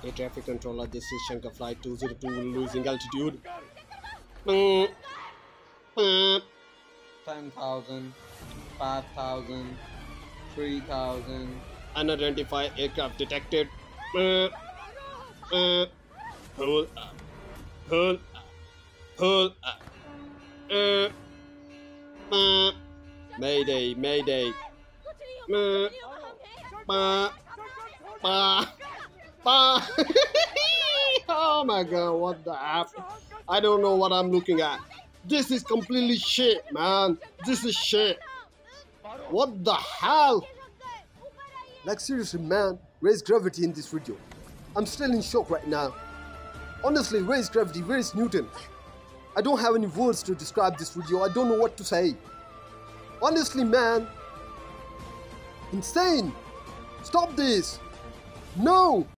Air traffic controller, this is Shankar flight 202 losing altitude. 10,000, 5,000, 3,000. Unidentified aircraft detected. Hold up, hold up, hold up. Mayday, Mayday. Oh my god, what the F? I don't know what I'm looking at. This is completely shit, man. This is shit. What the hell? Like seriously, man, where's gravity in this video? I'm still in shock right now. Honestly, where is gravity? Where is Newton? I don't have any words to describe this video. I don't know what to say. Honestly, man. Insane. Stop this. No.